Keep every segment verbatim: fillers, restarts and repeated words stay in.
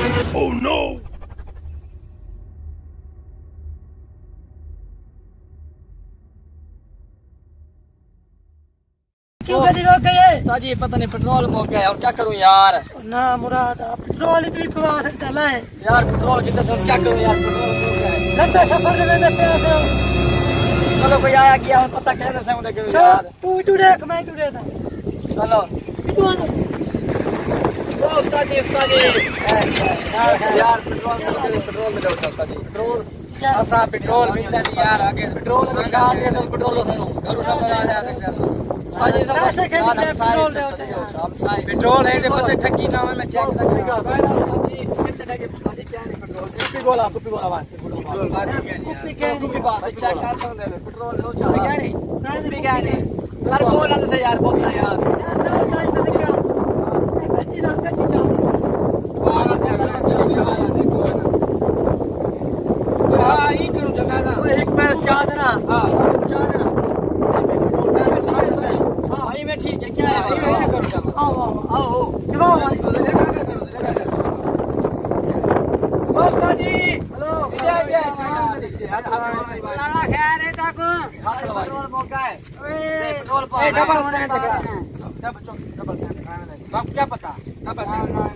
Oh no! क्यों गाड़ी रोक गई है? ताजी पता नहीं पेट्रोल मुक गया और क्या करूं यार। ना मुराद आप पेट्रोल ही नहीं पवा सकता है यार पेट्रोल कितना सब क्या करूं यार पेट्रोल मुक गया। लंबे सफर में देते हैं। चलो कोई आया किया हम पता कहने से मुझे क्यों यार। तू तू देख मैं तू देख चलो तू आ ओ उस्ताद जी उस्ताद जी यार पेट्रोल पेट्रोल में जाओ उस्ताद जी पेट्रोल ऐसा पेट्रोल मिलता नहीं यार आगे पेट्रोल निकाल दे तो पेट्रोल सुनो घर का बना जा सकता है साजी सब पेट्रोल हम साई पेट्रोल है जे पते ठगी ना में चेक ना करेगा साजी कितने टके साजी क्या नहीं पेट्रोल कुप्पी गोला कुप्पी गोला बात पेट्रोल बात कुप्पी क्या कुप्पी बात चेक करता हूं पेट्रोल लो चाह क्या नहीं कुप्पी क्या नहीं हर गोल अंदर से यार बोलना यार गच्ची ना गच्ची चाह वाह हां ई करो जगह ना एक पैर चाह देना हां चाह देना भाई मैं ठीक है क्या है आओ आओ आओ जवाब जी हेलो जय जय लाला खैर है ताको पेट्रोल मौका है पेट्रोल पर डबल होने का डबल डबल बाप क्या पता क्या पता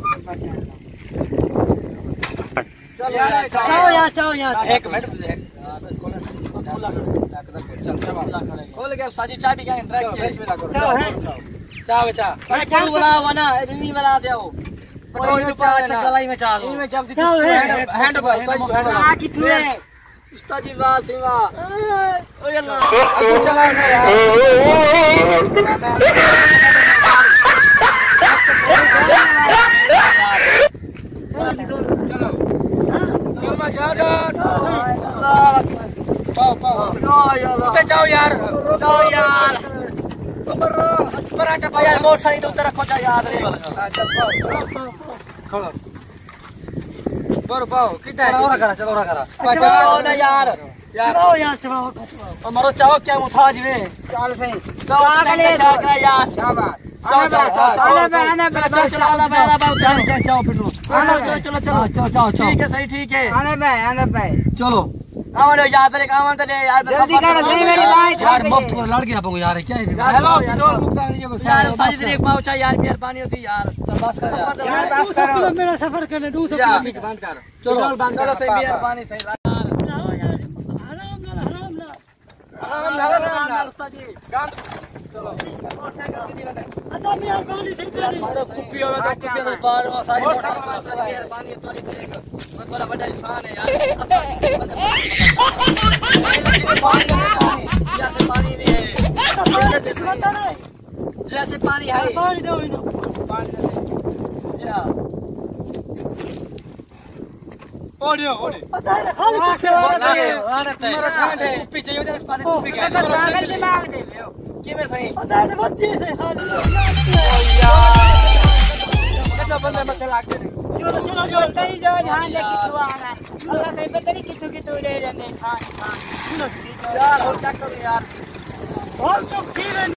चलो यार चाओ यार चाओ यार एक मिनट खोल गया साजी चाय भी क्या ड्राइव किया इसमें ना करो चाय बचा मैं खोल बना बना नहीं बना दे वो कोई तो चाय दवाई में चाल में जब से हैंड पर हैंड आ कितने है उस्ताद जी वाह सेवा ओ अल्लाह अब चला ना यार चलो चलो मजादार अल्लाह पाओ पाओ उते जाओ यार जाओ यार पराठा पाया मोटरसाइकिल उधर रखो जा याद नहीं खड़ो बर पाओ कितना है और करा चलो और करा बचाओ ना यार यार चाओ यार चाओ हमारो चाओ क्या मुथाज वे चाल से चाओ ले जाएगा यार क्या बात चाओ चाओ आने पे आने पे चलो आने पे आने पे चाओ पेट्रोल चलो चलो चलो चलो चाओ चाओ ठीक है सही ठीक है आने पे आने पे चलो आवाज़ याद रख आवाज़ दे यार जल्दी कर सही मेरी बात यार मुफ्त को लड़ गया आपको यार क्या है हेलो पेट्रोल मुक्ता नहीं को यार साजिद एक पाउचा यार मेहरबानी होती यार बस कर यार बस करो मेरा सफर करने दो सौ ठीक बंद कर चलो बंद चलो सही मेहरबानी सही यार आराम ना आराम ना आराम ना आराम ना उस्ताद जी काम चलो मोटरसाइकिल दीदी लगा अदा मेहरबानी सही तेरी मारो कुप्पी होवे तो कुप्पी तो बाहर में सारी मोटरसाइकिल मेहरबानी थोड़ी करेगा मैं थोड़ा बड़ा इंसान है यार जैसे पानी नहीं है जैसे पानी है पानी दो इनो पानी या ओडियो ओडी पता है खाली आने मेरा ठंड है कुप्पी चाहिए तो पानी कुप्पी क्या पागल दिमाग दे लो कि मैं सही पता है बच्चे से खाली यार कितना बंदे मत लाग दे चलो चलो चलो कहीं जाओ ध्यान ले कितु आना है अल्लाह कहीं पता नहीं कितु कितु ले रहे हैं खान खान यार और क्या करूं यार और तो